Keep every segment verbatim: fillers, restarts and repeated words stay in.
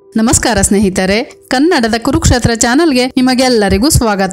ನಮಸ್ಕಾರ ಸ್ನೇಹಿತರೆ, ಕನ್ನಡದ ಕುರುಕ್ಷೇತ್ರ ಚಾನೆಲ್ಗೆ ನಿಮಗೆಲ್ಲರಿಗೂ ಸ್ವಾಗತ.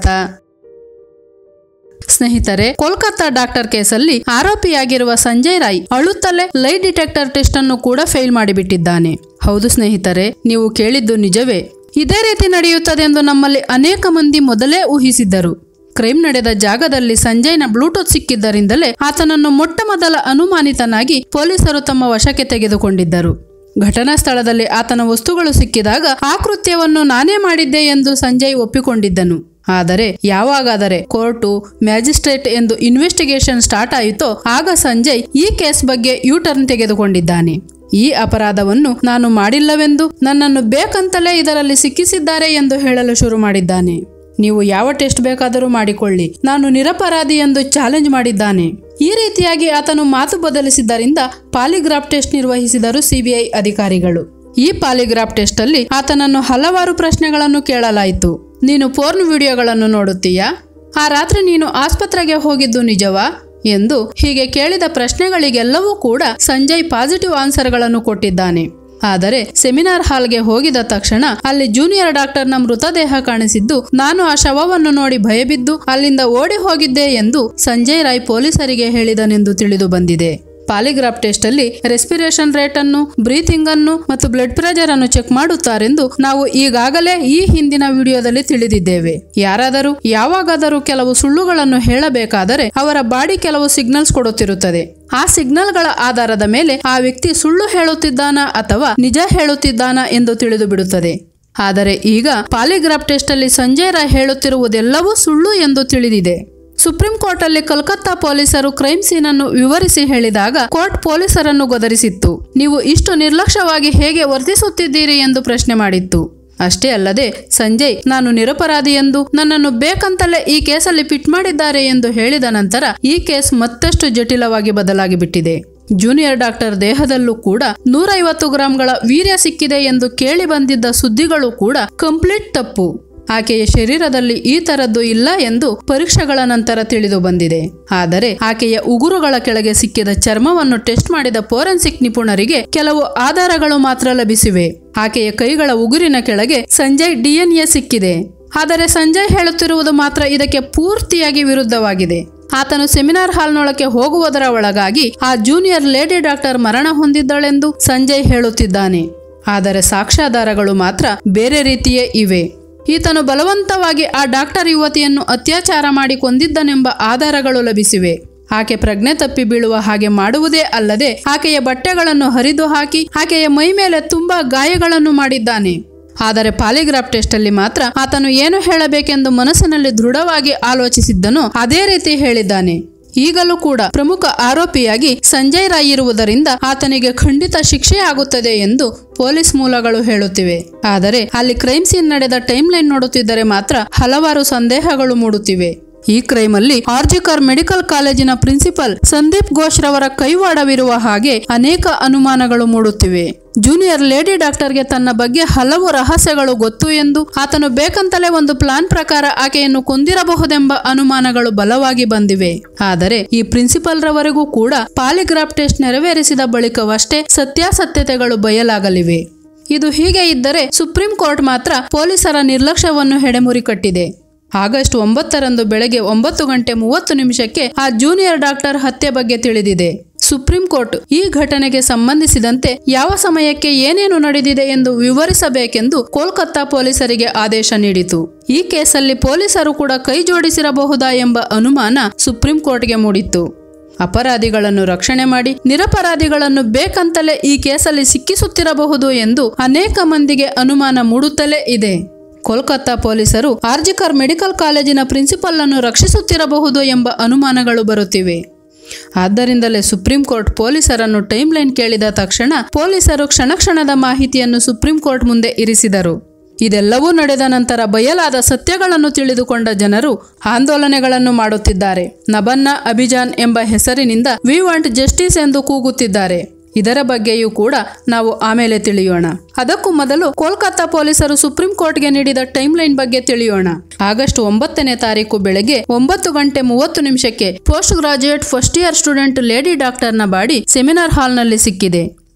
ಸ್ನೇಹಿತರೆ, ಕೋಲ್ಕತ್ತಾ ಡಾಕ್ಟರ್ ಕೇಸಲ್ಲಿ ಆರೋಪಿಯಾಗಿರುವ ಸಂಜಯ್ ರಾಯ್ ಅಳುತ್ತಲೇ ಲೈ ಡಿಟೆಕ್ಟರ್ ಟೆಸ್ಟ್ ಅನ್ನು ಕೂಡ ಫೇಲ್ ಮಾಡಿಬಿಟ್ಟಿದ್ದಾನೆ. ಹೌದು ಸ್ನೇಹಿತರೆ, ನೀವು ಕೇಳಿದ್ದು ನಿಜವೇ. ಇದೇ ರೀತಿ ನಡೆಯುತ್ತದೆ ಎಂದು ನಮ್ಮಲ್ಲಿ ಅನೇಕ ಮಂದಿ ಮೊದಲೇ ಊಹಿಸಿದ್ದರು. ಕ್ರೈಮ್ ನಡೆದ ಜಾಗದಲ್ಲಿ ಸಂಜಯ್ನ ಬ್ಲೂಟೂತ್ ಸಿಕ್ಕಿದ್ದರಿಂದಲೇ ಆತನನ್ನು ಮೊಟ್ಟ ಮೊದಲ ಅನುಮಾನಿತನಾಗಿ ಪೊಲೀಸರು ತಮ್ಮ ವಶಕ್ಕೆ ತೆಗೆದುಕೊಂಡಿದ್ದರು. ಘಟನಾ ಸ್ಥಳದಲ್ಲಿ ಆತನ ವಸ್ತುಗಳು ಸಿಕ್ಕಿದಾಗ ಆ ಕೃತ್ಯವನ್ನು ನಾನೇ ಮಾಡಿದ್ದೆ ಎಂದು ಸಂಜಯ್ ಒಪ್ಪಿಕೊಂಡಿದ್ದನು. ಆದರೆ ಯಾವಾಗಾದರೆ ಕೋರ್ಟು, ಮ್ಯಾಜಿಸ್ಟ್ರೇಟ್ ಎಂದು ಇನ್ವೆಸ್ಟಿಗೇಷನ್ ಸ್ಟಾರ್ಟ್ ಆಯಿತೋ ಆಗ ಸಂಜಯ್ ಈ ಕೇಸ್ ಬಗ್ಗೆ ಯೂ ಟರ್ನ್ ತೆಗೆದುಕೊಂಡಿದ್ದಾನೆ. ಈ ಅಪರಾಧವನ್ನು ನಾನು ಮಾಡಿಲ್ಲವೆಂದು, ನನ್ನನ್ನು ಬೇಕಂತಲೇ ಇದರಲ್ಲಿ ಸಿಕ್ಕಿಸಿದ್ದಾರೆ ಎಂದು ಹೇಳಲು ಶುರು ಮಾಡಿದ್ದಾನೆ. ನೀವು ಯಾವ ಟೆಸ್ಟ್ ಬೇಕಾದರೂ ಮಾಡಿಕೊಳ್ಳಿ, ನಾನು ನಿರಪರಾಧಿ ಎಂದು ಚಾಲೆಂಜ್ ಮಾಡಿದ್ದಾನೆ. ಈ ರೀತಿಯಾಗಿ ಆತನು ಮಾತು ಬದಲಿಸಿದ್ದರಿಂದ ಪಾಲಿಗ್ರಾಫ್ ಟೆಸ್ಟ್ ನಿರ್ವಹಿಸಿದರು ಸಿಬಿಐ ಅಧಿಕಾರಿಗಳು. ಈ ಪಾಲಿಗ್ರಾಫ್ ಟೆಸ್ಟ್ ಅಲ್ಲಿ ಆತನನ್ನು ಹಲವಾರು ಪ್ರಶ್ನೆಗಳನ್ನು ಕೇಳಲಾಯಿತು. ನೀನು ಪೋರ್ನ್ ವಿಡಿಯೋಗಳನ್ನು ನೋಡುತ್ತೀಯಾ? ಆ ರಾತ್ರಿ ನೀನು ಆಸ್ಪತ್ರೆಗೆ ಹೋಗಿದ್ದು ನಿಜವಾ ಎಂದು ಹೀಗೆ ಕೇಳಿದ ಪ್ರಶ್ನೆಗಳಿಗೆಲ್ಲವೂ ಕೂಡ ಸಂಜಯ್ ಪಾಸಿಟಿವ್ ಆನ್ಸರ್ಗಳನ್ನು ಕೊಟ್ಟಿದ್ದಾನೆ. ಆದರೆ ಸೆಮಿನಾರ್ ಹಾಲ್ಗೆ ಹೋಗಿದ ತಕ್ಷಣ ಅಲ್ಲಿ ಜೂನಿಯರ್ ಡಾಕ್ಟರ್ನ ಮೃತದೇಹ ಕಾಣಿಸಿದ್ದು, ನಾನು ಆ ಶವವನ್ನು ನೋಡಿ ಭಯಬಿದ್ದು ಅಲ್ಲಿಂದ ಓಡಿ ಹೋಗಿದ್ದೆ ಎಂದು ಸಂಜಯ್ ರಾಯ್ ಪೊಲೀಸರಿಗೆ ಹೇಳಿದನೆಂದು ತಿಳಿದು ಬಂದಿದೆ. ಪಾಲಿಗ್ರಾಫ್ ಟೆಸ್ಟ್ ಅಲ್ಲಿ ರೆಸ್ಪಿರೇಷನ್ ರೇಟ್ ಅನ್ನು, ಬ್ರೀಥಿಂಗ್ ಅನ್ನು ಮತ್ತು ಬ್ಲಡ್ ಪ್ರೆಷರ್ ಅನ್ನು ಚೆಕ್ ಮಾಡುತ್ತಾರೆಂದು ನಾವು ಈಗಾಗಲೇ ಈ ಹಿಂದಿನ ವಿಡಿಯೋದಲ್ಲಿ ತಿಳಿದಿದ್ದೇವೆ. ಯಾರಾದರೂ ಯಾವಾಗಾದರೂ ಕೆಲವು ಸುಳ್ಳುಗಳನ್ನು ಹೇಳಬೇಕಾದರೆ ಅವರ ಬಾಡಿ ಕೆಲವು ಸಿಗ್ನಲ್ಸ್ ಕೊಡುತ್ತಿರುತ್ತದೆ. ಆ ಸಿಗ್ನಲ್ಗಳ ಆಧಾರದ ಮೇಲೆ ಆ ವ್ಯಕ್ತಿ ಸುಳ್ಳು ಹೇಳುತ್ತಿದ್ದಾನಾ ಅಥವಾ ನಿಜ ಹೇಳುತ್ತಿದ್ದಾನಾ ಎಂದು ತಿಳಿದು ಬಿಡುತ್ತದೆ. ಆದರೆ ಈಗ ಪಾಲಿಗ್ರಾಫ್ ಟೆಸ್ಟ್ ಅಲ್ಲಿ ಸಂಜಯ್ ರಾಯ್ ಹೇಳುತ್ತಿರುವುದೆಲ್ಲವೂ ಸುಳ್ಳು ಎಂದು ತಿಳಿದಿದೆ. ಸುಪ್ರೀಂ ಕೋರ್ಟ್ ಅಲ್ಲಿ ಕಲ್ಕತ್ತಾ ಪೊಲೀಸರು ಕ್ರೈಮ್ ಸೀನ್ ಅನ್ನು ವಿವರಿಸಿ ಹೇಳಿದಾಗ ಕೋರ್ಟ್ ಪೊಲೀಸರನ್ನು ಗದರಿಸಿತ್ತು. ನೀವು ಇಷ್ಟು ನಿರ್ಲಕ್ಷ್ಯವಾಗಿ ಹೇಗೆ ವರ್ತಿಸುತ್ತಿದ್ದೀರಿ ಎಂದು ಪ್ರಶ್ನೆ ಮಾಡಿತ್ತು. ಅಷ್ಟೇ ಅಲ್ಲದೆ ಸಂಜಯ್ ನಾನು ನಿರಪರಾಧಿ ಎಂದು, ನನ್ನನ್ನು ಬೇಕಂತಲೇ ಈ ಕೇಸಲ್ಲಿ ಪಿಟ್ ಮಾಡಿದ್ದಾರೆ ಎಂದು ಹೇಳಿದ ನಂತರ ಈ ಕೇಸ್ ಮತ್ತಷ್ಟು ಜಟಿಲವಾಗಿ ಬದಲಾಗಿ ಬಿಟ್ಟಿದೆ. ಜೂನಿಯರ್ ಡಾಕ್ಟರ್ ದೇಹದಲ್ಲೂ ಕೂಡ ನೂರೈವತ್ತು ಗ್ರಾಂಗಳ ವೀರ್ಯ ಸಿಕ್ಕಿದೆ ಎಂದು ಕೇಳಿ ಬಂದಿದ್ದ ಸುದ್ದಿಗಳು ಕೂಡ ಕಂಪ್ಲೀಟ್ ತಪ್ಪು. ಆಕೆಯ ಶರೀರದಲ್ಲಿ ಈ ತರದ್ದು ಇಲ್ಲ ಎಂದು ಪರೀಕ್ಷೆಗಳ ನಂತರ ತಿಳಿದು ಬಂದಿದೆ. ಆದರೆ ಆಕೆಯ ಉಗುರುಗಳ ಕೆಳಗೆ ಸಿಕ್ಕಿದ ಚರ್ಮವನ್ನು ಟೆಸ್ಟ್ ಮಾಡಿದ ಫೋರೆನ್ಸಿಕ್ ನಿಪುಣರಿಗೆ ಕೆಲವು ಆಧಾರಗಳು ಮಾತ್ರ ಲಭಿಸಿವೆ. ಆಕೆಯ ಕೈಗಳ ಉಗುರಿನ ಕೆಳಗೆ ಸಂಜಯ್ ಡಿಎನ್ಎ ಸಿಕ್ಕಿದೆ. ಆದರೆ ಸಂಜಯ್ ಹೇಳುತ್ತಿರುವುದು ಮಾತ್ರ ಇದಕ್ಕೆ ಪೂರ್ತಿಯಾಗಿ ವಿರುದ್ಧವಾಗಿದೆ. ಆತನು ಸೆಮಿನಾರ್ ಹಾಲ್ನೊಳಕ್ಕೆ ಹೋಗುವುದರ ಒಳಗಾಗಿ ಆ ಜೂನಿಯರ್ ಲೇಡಿ ಡಾಕ್ಟರ್ ಮರಣ ಹೊಂದಿದ್ದಳೆಂದು ಸಂಜಯ್ ಹೇಳುತ್ತಿದ್ದಾನೆ. ಆದರೆ ಸಾಕ್ಷ್ಯಾಧಾರಗಳು ಮಾತ್ರ ಬೇರೆ ರೀತಿಯೇ ಇವೆ. ಈತನು ಬಲವಂತವಾಗಿ ಆ ಡಾಕ್ಟರ್ ಯುವತಿಯನ್ನು ಅತ್ಯಾಚಾರ ಮಾಡಿ ಕೊಂದಿದ್ದನೆಂಬ ಆಧಾರಗಳು ಲಭಿಸಿವೆ. ಆಕೆ ಪ್ರಜ್ಞೆ ತಪ್ಪಿ ಬೀಳುವ ಹಾಗೆ ಮಾಡುವುದೇ ಅಲ್ಲದೆ ಆಕೆಯ ಬಟ್ಟೆಗಳನ್ನು ಹರಿದು ಹಾಕಿ ಆಕೆಯ ಮೈ ಮೇಲೆ ತುಂಬಾ ಗಾಯಗಳನ್ನು ಮಾಡಿದ್ದಾನೆ. ಆದರೆ ಪಾಲಿಗ್ರಾಫ್ ಟೆಸ್ಟ್ ಅಲ್ಲಿ ಮಾತ್ರ ಆತನು ಏನು ಹೇಳಬೇಕೆಂದು ಮನಸ್ಸಿನಲ್ಲಿ ದೃಢವಾಗಿ ಆಲೋಚಿಸಿದ್ದನೋ ಅದೇ ರೀತಿ ಹೇಳಿದ್ದಾನೆ. ಈಗಲೂ ಕೂಡ ಪ್ರಮುಖ ಆರೋಪಿಯಾಗಿ ಸಂಜಯ್ ರಾಯ್ ಇರುವುದರಿಂದ ಆತನಿಗೆ ಖಂಡಿತ ಶಿಕ್ಷೆ ಆಗುತ್ತದೆ ಎಂದು ಪೊಲೀಸ್ ಮೂಲಗಳು ಹೇಳುತ್ತಿವೆ. ಆದರೆ ಅಲ್ಲಿ ಕ್ರೈಮ್ ಸೀನ್ ನಡೆದ ಟೈಮ್ ಲೈನ್ ನೋಡುತ್ತಿದ್ದರೆ ಮಾತ್ರ ಹಲವಾರು ಸಂದೇಹಗಳು ಮೂಡುತ್ತಿವೆ. ಈ ಕ್ರೈಮ್ ಅಲ್ಲಿ ಆರ್ಜಿಕರ್ ಮೆಡಿಕಲ್ ಕಾಲೇಜಿನ ಪ್ರಿನ್ಸಿಪಲ್ ಸಂದೀಪ್ ಘೋಷ್ ರವರ ಕೈವಾಡವಿರುವ ಹಾಗೆ ಅನೇಕ ಅನುಮಾನಗಳು ಮೂಡುತ್ತಿವೆ. ಜೂನಿಯರ್ ಲೇಡಿ ಡಾಕ್ಟರ್ಗೆ ತನ್ನ ಬಗ್ಗೆ ಹಲವು ರಹಸ್ಯಗಳು ಗೊತ್ತು ಎಂದು, ಆತನು ಬೇಕಂತಲೇ ಒಂದು ಪ್ಲಾನ್ ಪ್ರಕಾರ ಆಕೆಯನ್ನು ಕೊಂದಿರಬಹುದೆಂಬ ಅನುಮಾನಗಳು ಬಲವಾಗಿ ಬಂದಿವೆ. ಆದರೆ ಈ ಪ್ರಿನ್ಸಿಪಲ್ ರವರಿಗೂ ಕೂಡ ಪಾಲಿಗ್ರಾಫ್ ಟೆಸ್ಟ್ ನೆರವೇರಿಸಿದ ಬಳಿಕವಷ್ಟೇ ಸತ್ಯಾಸತ್ಯತೆಗಳು ಬಯಲಾಗಲಿವೆ. ಇದು ಹೀಗೆ ಇದ್ದರೆ ಸುಪ್ರೀಂ ಕೋರ್ಟ್ ಮಾತ್ರ ಪೊಲೀಸರ ನಿರ್ಲಕ್ಷ್ಯವನ್ನು ಹೆಡೆಮುರಿ ಕಟ್ಟಿದೆ. ಆಗಸ್ಟ್ ಒಂಬತ್ತರಂದು ಬೆಳಗ್ಗೆ ಒಂಬತ್ತು ಗಂಟೆ ಮೂವತ್ತು ನಿಮಿಷಕ್ಕೆ ಆ ಜೂನಿಯರ್ ಡಾಕ್ಟರ್ ಹತ್ಯೆ ಬಗ್ಗೆ ತಿಳಿದಿದೆ. ಸುಪ್ರೀಂ ಕೋರ್ಟ್ ಈ ಘಟನೆಗೆ ಸಂಬಂಧಿಸಿದಂತೆ ಯಾವ ಸಮಯಕ್ಕೆ ಏನೇನು ನಡೆದಿದೆ ಎಂದು ವಿವರಿಸಬೇಕೆಂದು ಕೋಲ್ಕತ್ತಾ ಪೊಲೀಸರಿಗೆ ಆದೇಶ ನೀಡಿತು. ಈ ಕೇಸಲ್ಲಿ ಪೊಲೀಸರು ಕೂಡ ಕೈ ಜೋಡಿಸಿರಬಹುದಾ ಎಂಬ ಅನುಮಾನ ಸುಪ್ರೀಂ ಕೋರ್ಟ್ಗೆ ಮೂಡಿತ್ತು. ಅಪರಾಧಿಗಳನ್ನು ರಕ್ಷಣೆ ಮಾಡಿ ನಿರಪರಾಧಿಗಳನ್ನು ಬೇಕಂತಲೇ ಈ ಕೇಸಲ್ಲಿ ಸಿಕ್ಕಿಸುತ್ತಿರಬಹುದು ಎಂದು ಅನೇಕ ಮಂದಿಗೆ ಅನುಮಾನ ಮೂಡುತ್ತಲೇ ಇದೆ. ಕೋಲ್ಕತ್ತಾ ಪೊಲೀಸರು ಆರ್ಜಿಕರ್ ಮೆಡಿಕಲ್ ಕಾಲೇಜಿನ ಪ್ರಿನ್ಸಿಪಲ್ ಅನ್ನು ರಕ್ಷಿಸುತ್ತಿರಬಹುದು ಎಂಬ ಅನುಮಾನಗಳು ಬರುತ್ತಿವೆ. ಆದ್ದರಿಂದಲೇ ಸುಪ್ರೀಂ ಕೋರ್ಟ್ ಪೊಲೀಸರನ್ನು ಟೈಮ್ ಲೈನ್ ಕೇಳಿದ ತಕ್ಷಣ ಪೊಲೀಸರು ಕ್ಷಣ ಕ್ಷಣದ ಮಾಹಿತಿಯನ್ನು ಸುಪ್ರೀಂ ಕೋರ್ಟ್ ಮುಂದೆ ಇರಿಸಿದರು. ಇದೆಲ್ಲವೂ ನಡೆದ ನಂತರ ಬಯಲಾದ ಸತ್ಯಗಳನ್ನು ತಿಳಿದುಕೊಂಡ ಜನರು ಆಂದೋಲನಗಳನ್ನು ಮಾಡುತ್ತಿದ್ದಾರೆ. ನಬನ್ನ ಅಭಿಯಾನ್ ಎಂಬ ಹೆಸರಿನಿಂದ ವಿ ವಾಂಟ್ ಜಸ್ಟಿಸ್ ಎಂದು ಕೂಗುತ್ತಿದ್ದಾರೆ. ಇದರ ಬಗ್ಗೆಯೂ ಕೂಡ ನಾವು ಆಮೇಲೆ ತಿಳಿಯೋಣ. ಅದಕ್ಕೂ ಮೊದಲು ಕೋಲ್ಕತ್ತಾ ಪೊಲೀಸರು ಸುಪ್ರೀಂ ಕೋರ್ಟ್ಗೆ ನೀಡಿದ ಟೈಮ್ ಲೈನ್ ಬಗ್ಗೆ ತಿಳಿಯೋಣ. ಆಗಸ್ಟ್ ಒಂಬತ್ತನೇ ತಾರೀಕು ಬೆಳಗ್ಗೆ ಒಂಬತ್ತು ಗಂಟೆ ಮೂವತ್ತು ನಿಮಿಷಕ್ಕೆ post graduate first year student lady ಡಾಕ್ಟರ್ನ ಬಾಡಿ ಸೆಮಿನಾರ್ ಹಾಲ್ನಲ್ಲಿ ಸಿಕ್ಕಿದೆ.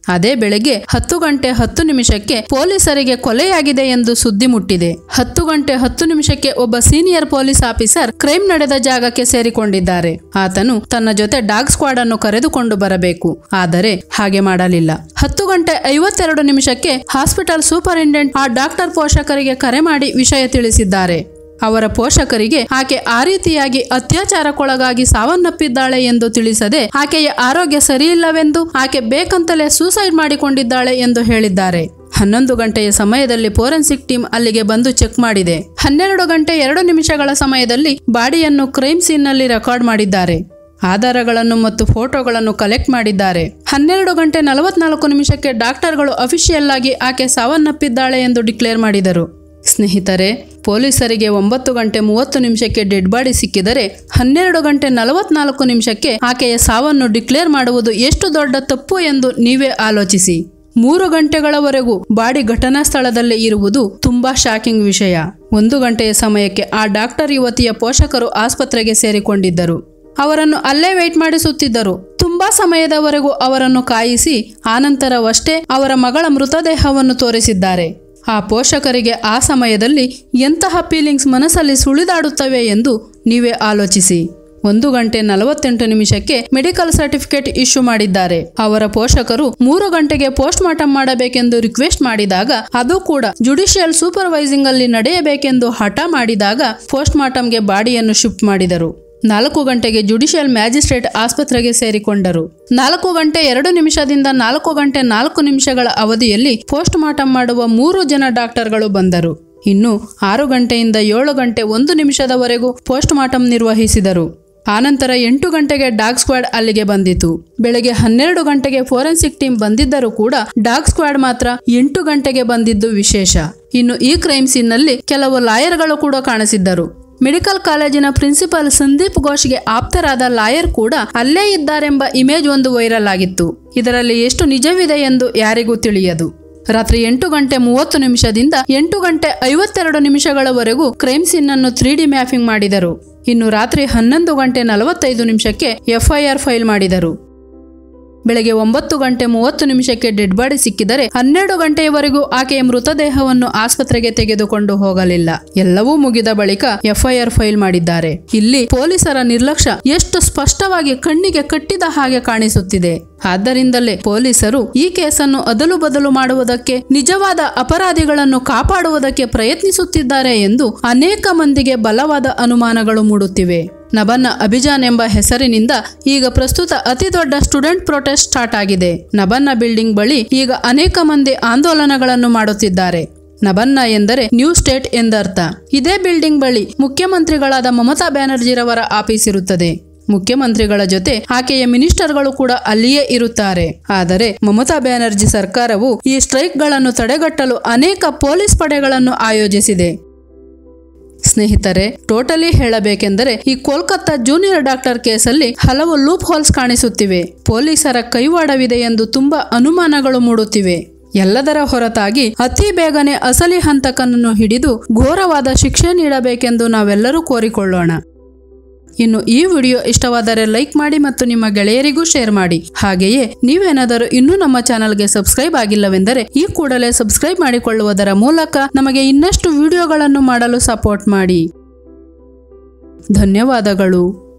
ಅದೇ ಬೆಳಗ್ಗೆ ಹತ್ತು ಗಂಟೆ ಹತ್ತು ನಿಮಿಷಕ್ಕೆ ಪೊಲೀಸರಿಗೆ ಕೊಲೆಯಾಗಿದೆ ಎಂದು ಸುದ್ದಿ ಮುಟ್ಟಿದೆ. ಹತ್ತು ಗಂಟೆ ಹತ್ತು ನಿಮಿಷಕ್ಕೆ ಒಬ್ಬ ಸೀನಿಯರ್ ಪೊಲೀಸ್ ಆಫೀಸರ್ ಕ್ರೈಮ್ ನಡೆದ ಜಾಗಕ್ಕೆ ಸೇರಿಕೊಂಡಿದ್ದಾರೆ. ಆತನು ತನ್ನ ಜೊತೆ ಡಾಗ್ ಸ್ಕ್ವಾಡ್ ಅನ್ನು ಕರೆದುಕೊಂಡು ಬರಬೇಕು. ಆದರೆ ಹಾಗೆ ಮಾಡಲಿಲ್ಲ. ಹತ್ತು ಗಂಟೆ ಐವತ್ತೆರಡು ನಿಮಿಷಕ್ಕೆ ಹಾಸ್ಪಿಟಲ್ ಸೂಪರಿಂಟೆಂಡೆಂಟ್ ಆ ಡಾಕ್ಟರ್ ಪೋಷಕರಿಗೆ ಕರೆ ಮಾಡಿ ವಿಷಯ ತಿಳಿಸಿದ್ದಾರೆ. ಅವರ ಪೋಷಕರಿಗೆ ಆಕೆ ಆ ರೀತಿಯಾಗಿ ಅತ್ಯಾಚಾರಕ್ಕೊಳಗಾಗಿ ಸಾವನ್ನಪ್ಪಿದ್ದಾಳೆ ಎಂದು ತಿಳಿಸದೆ ಆಕೆಯ ಆರೋಗ್ಯ ಸರಿಯಿಲ್ಲವೆಂದು, ಆಕೆ ಬೇಕಂತಲೇ ಸೂಸೈಡ್ ಮಾಡಿಕೊಂಡಿದ್ದಾಳೆ ಎಂದು ಹೇಳಿದ್ದಾರೆ. ಹನ್ನೊಂದು ಗಂಟೆಯ ಸಮಯದಲ್ಲಿ ಫೋರೆನ್ಸಿಕ್ ಟೀಮ್ ಅಲ್ಲಿಗೆ ಬಂದು ಚೆಕ್ ಮಾಡಿದೆ. ಹನ್ನೆರಡು ಗಂಟೆ ಎರಡು ನಿಮಿಷಗಳ ಸಮಯದಲ್ಲಿ ಬಾಡಿಯನ್ನು ಕ್ರೈಮ್ ಸೀನ್ ನಲ್ಲಿ ರೆಕಾರ್ಡ್ ಮಾಡಿದ್ದಾರೆ. ಆಧಾರಗಳನ್ನು ಮತ್ತು ಫೋಟೋಗಳನ್ನು ಕಲೆಕ್ಟ್ ಮಾಡಿದ್ದಾರೆ. ಹನ್ನೆರಡು ಗಂಟೆ ನಲವತ್ನಾಲ್ಕು ನಿಮಿಷಕ್ಕೆ ಡಾಕ್ಟರ್ಗಳು ಅಫಿಷಿಯಲ್ ಆಗಿ ಆಕೆ ಸಾವನ್ನಪ್ಪಿದ್ದಾಳೆ ಎಂದು ಡಿಕ್ಲೇರ್ ಮಾಡಿದರು. ಸ್ನೇಹಿತರೆ, ಪೊಲೀಸರಿಗೆ ಒಂಬತ್ತು ಗಂಟೆ ಮೂವತ್ತು ನಿಮಿಷಕ್ಕೆ ಡೆಡ್ ಬಾಡಿ ಸಿಕ್ಕಿದರೆ ಹನ್ನೆರಡು ಗಂಟೆ ನಲವತ್ನಾಲ್ಕು ನಿಮಿಷಕ್ಕೆ ಆಕೆಯ ಸಾವನ್ನು ಡಿಕ್ಲೇರ್ ಮಾಡುವುದು ಎಷ್ಟು ದೊಡ್ಡ ತಪ್ಪು ಎಂದು ನೀವೇ ಆಲೋಚಿಸಿ. ಮೂರು ಗಂಟೆಗಳವರೆಗೂ ಬಾಡಿ ಘಟನಾ ಸ್ಥಳದಲ್ಲೇ ಇರುವುದು ತುಂಬಾ ಶಾಕಿಂಗ್ ವಿಷಯ. ಒಂದು ಗಂಟೆಯ ಸಮಯಕ್ಕೆ ಆ ಡಾಕ್ಟರ್ ಯುವತಿಯ ಪೋಷಕರು ಆಸ್ಪತ್ರೆಗೆ ಸೇರಿಕೊಂಡಿದ್ದರು. ಅವರನ್ನು ಅಲ್ಲೇ ವೇಟ್ ಮಾಡಿಸುತ್ತಿದ್ದರು. ತುಂಬಾ ಸಮಯದವರೆಗೂ ಅವರನ್ನು ಕಾಯಿಸಿ ಆನಂತರವಷ್ಟೇ ಅವರ ಮಗಳ ಮೃತದೇಹವನ್ನು ತೋರಿಸಿದ್ದಾರೆ. ಆ ಪೋಷಕರಿಗೆ ಆ ಸಮಯದಲ್ಲಿ ಎಂತಹ ಫೀಲಿಂಗ್ಸ್ ಮನಸ್ಸಲ್ಲಿ ಸುಳಿದಾಡುತ್ತವೆ ಎಂದು ನೀವೇ ಆಲೋಚಿಸಿ. ಒಂದು ಗಂಟೆ ನಲವತ್ತೆಂಟು ನಿಮಿಷಕ್ಕೆ ಮೆಡಿಕಲ್ ಸರ್ಟಿಫಿಕೇಟ್ ಇಶ್ಯೂ ಮಾಡಿದ್ದಾರೆ. ಅವರ ಪೋಷಕರು ಮೂರು ಗಂಟೆಗೆ ಪೋಸ್ಟ್ ಮಾರ್ಟಮ್ ಮಾಡಬೇಕೆಂದು ರಿಕ್ವೆಸ್ಟ್ ಮಾಡಿದಾಗ, ಅದು ಕೂಡ ಜುಡಿಷಿಯಲ್ ಸೂಪರ್ವೈಸಿಂಗ್ ಅಲ್ಲಿ ನಡೆಯಬೇಕೆಂದು ಹಠ ಮಾಡಿದಾಗ ಪೋಸ್ಟ್ ಮಾರ್ಟಮ್ಗೆ ಬಾಡಿಯನ್ನು ಶಿಫ್ಟ್ ಮಾಡಿದರು. ನಾಲ್ಕು ಗಂಟೆಗೆ ಜುಡಿಷಿಯಲ್ ಮ್ಯಾಜಿಸ್ಟ್ರೇಟ್ ಆಸ್ಪತ್ರೆಗೆ ಸೇರಿಕೊಂಡರು. ನಾಲ್ಕು ಗಂಟೆ ಎರಡು ನಿಮಿಷದಿಂದ ನಾಲ್ಕು ಗಂಟೆ ನಾಲ್ಕು ನಿಮಿಷಗಳ ಅವಧಿಯಲ್ಲಿ ಪೋಸ್ಟ್ ಮಾರ್ಟಮ್ ಮಾಡುವ ಮೂರು ಜನ ಡಾಕ್ಟರ್ಗಳು ಬಂದರು. ಇನ್ನು ಆರು ಗಂಟೆಯಿಂದ ಏಳು ಗಂಟೆ ಒಂದು ನಿಮಿಷದವರೆಗೂ ಪೋಸ್ಟ್ ಮಾರ್ಟಮ್ ನಿರ್ವಹಿಸಿದರು. ಆನಂತರ ಎಂಟು ಗಂಟೆಗೆ ಡಾಗ್ ಸ್ಕ್ವಾಡ್ ಅಲ್ಲಿಗೆ ಬಂದಿತು. ಬೆಳಗ್ಗೆ ಹನ್ನೆರಡು ಗಂಟೆಗೆ ಫೋರೆನ್ಸಿಕ್ ಟೀಮ್ ಬಂದಿದ್ದರೂ ಕೂಡ ಡಾಗ್ ಸ್ಕ್ವಾಡ್ ಮಾತ್ರ ಎಂಟು ಗಂಟೆಗೆ ಬಂದಿದ್ದು ವಿಶೇಷ. ಇನ್ನು ಈ ಕ್ರೈಮ್ ಸೀನ್ ನಲ್ಲಿ ಕೆಲವು ಲಾಯರ್ಗಳು ಕೂಡ ಕಾಣಿಸಿದ್ದರು. ಮೆಡಿಕಲ್ ಕಾಲೇಜಿನ ಪ್ರಿನ್ಸಿಪಲ್ ಸಂದೀಪ್ ಘೋಷ್ಗೆ ಆಪ್ತರಾದ ಲಾಯರ್ ಕೂಡ ಅಲ್ಲೇ ಇದ್ದಾರೆಂಬ ಇಮೇಜ್ ಒಂದು ವೈರಲ್ ಆಗಿತ್ತು. ಇದರಲ್ಲಿ ಎಷ್ಟು ನಿಜವಿದೆ ಎಂದು ಯಾರಿಗೂ ತಿಳಿಯದು. ರಾತ್ರಿ ಎಂಟು ಗಂಟೆ ಮೂವತ್ತು ನಿಮಿಷದಿಂದ ಎಂಟು ಗಂಟೆ ಐವತ್ತೆರಡು ನಿಮಿಷಗಳವರೆಗೂ ಕ್ರೈಮ್ ಸೀನ್ ಅನ್ನು ತ್ರೀ ಡಿ ಮ್ಯಾಪಿಂಗ್ ಮಾಡಿದರು. ಇನ್ನು ರಾತ್ರಿ ಹನ್ನೊಂದು ಗಂಟೆ ನಲವತ್ತೈದು ನಿಮಿಷಕ್ಕೆ ಎಫ್ಐಆರ್ ಫೈಲ್ ಮಾಡಿದರು. ಬೆಳಗ್ಗೆ ಒಂಬತ್ತು ಗಂಟೆ ಮೂವತ್ತು ನಿಮಿಷಕ್ಕೆ ಡೆಡ್ ಬಾಡಿ ಸಿಕ್ಕಿದರೆ ಹನ್ನೆರಡು ಗಂಟೆಯವರೆಗೂ ಆಕೆಯ ಮೃತದೇಹವನ್ನು ಆಸ್ಪತ್ರೆಗೆ ತೆಗೆದುಕೊಂಡು ಹೋಗಲಿಲ್ಲ. ಎಲ್ಲವೂ ಮುಗಿದ ಬಳಿಕ ಎಫ್ಐಆರ್ ಫೈಲ್ ಮಾಡಿದ್ದಾರೆ. ಇಲ್ಲಿ ಪೊಲೀಸರ ನಿರ್ಲಕ್ಷ್ಯ ಎಷ್ಟು ಸ್ಪಷ್ಟವಾಗಿ ಕಣ್ಣಿಗೆ ಕಟ್ಟಿದ ಹಾಗೆ ಕಾಣಿಸುತ್ತಿದೆ. ಆದ್ದರಿಂದಲೇ ಪೊಲೀಸರು ಈ ಕೇಸನ್ನು ಅದಲು ಬದಲು ಮಾಡುವುದಕ್ಕೆ, ನಿಜವಾದ ಅಪರಾಧಿಗಳನ್ನು ಕಾಪಾಡುವುದಕ್ಕೆ ಪ್ರಯತ್ನಿಸುತ್ತಿದ್ದಾರೆ ಎಂದು ಅನೇಕ ಮಂದಿಗೆ ಬಲವಾದ ಅನುಮಾನಗಳು ಮೂಡುತ್ತಿವೆ. ನಬನ್ನ ಅಭಿಯಾನ್ ಎಂಬ ಹೆಸರಿನಿಂದ ಈಗ ಪ್ರಸ್ತುತ ಅತಿ ದೊಡ್ಡ ಸ್ಟೂಡೆಂಟ್ ಪ್ರೊಟೆಸ್ಟ್ ಸ್ಟಾರ್ಟ್ ಆಗಿದೆ. ನಬನ್ನ ಬಿಲ್ಡಿಂಗ್ ಬಳಿ ಈಗ ಅನೇಕ ಮಂದಿ ಆಂದೋಲನಗಳನ್ನು ಮಾಡುತ್ತಿದ್ದಾರೆ. ನಬನ್ನ ಎಂದರೆ ನ್ಯೂ ಸ್ಟೇಟ್ ಎಂದರ್ಥ. ಇದೇ ಬಿಲ್ಡಿಂಗ್ ಬಳಿ ಮುಖ್ಯಮಂತ್ರಿಗಳಾದ ಮಮತಾ ಬ್ಯಾನರ್ಜಿರವರ ಆಫೀಸ್ ಇರುತ್ತದೆ. ಮುಖ್ಯಮಂತ್ರಿಗಳ ಜೊತೆ ಆಕೆಯ ಮಿನಿಸ್ಟರ್ಗಳು ಕೂಡ ಅಲ್ಲಿಯೇ ಇರುತ್ತಾರೆ. ಆದರೆ ಮಮತಾ ಬ್ಯಾನರ್ಜಿ ಸರ್ಕಾರವು ಈ ಸ್ಟ್ರೈಕ್ಗಳನ್ನು ತಡೆಗಟ್ಟಲು ಅನೇಕ ಪೊಲೀಸ್ ಪಡೆಗಳನ್ನು ಆಯೋಜಿಸಿದೆ. ಸ್ನೇಹಿತರೆ, ಟೋಟಲಿ ಹೇಳಬೇಕೆಂದರೆ ಈ ಕೋಲ್ಕತ್ತಾ ಜೂನಿಯರ್ ಡಾಕ್ಟರ್ ಕೇಸಲ್ಲಿ ಹಲವು ಲೂಪ್ ಹೋಲ್ಸ್ ಕಾಣಿಸುತ್ತಿವೆ. ಪೊಲೀಸರ ಕೈವಾಡವಿದೆ ಎಂದು ತುಂಬಾ ಅನುಮಾನಗಳು ಮೂಡುತ್ತಿವೆ. ಎಲ್ಲದರ ಹೊರತಾಗಿ ಅತಿ ಬೇಗನೆ ಅಸಲಿ ಹಂತಕನನ್ನು ಹಿಡಿದು ಘೋರವಾದ ಶಿಕ್ಷೆ ನೀಡಬೇಕೆಂದು ನಾವೆಲ್ಲರೂ ಕೋರಿಕೊಳ್ಳೋಣ. ಇನ್ನು ಈ ವಿಡಿಯೋ ಇಷ್ಟವಾದರೆ ಲೈಕ್ ಮಾಡಿ ಮತ್ತು ನಿಮ್ಮ ಗೆಳೆಯರಿಗೂ ಶೇರ್ ಮಾಡಿ. ಹಾಗೆಯೇ ನೀವೇನಾದರೂ ಇನ್ನೂ ನಮ್ಮ ಚಾನಲ್ಗೆ ಸಬ್ಸ್ಕ್ರೈಬ್ ಆಗಿಲ್ಲವೆಂದರೆ ಈ ಕೂಡಲೇ ಸಬ್ಸ್ಕ್ರೈಬ್ ಮಾಡಿಕೊಳ್ಳುವುದರ ಮೂಲಕ ನಮಗೆ ಇನ್ನಷ್ಟು ವಿಡಿಯೋಗಳನ್ನು ಮಾಡಲು ಸಪೋರ್ಟ್ ಮಾಡಿ. ಧನ್ಯವಾದಗಳು.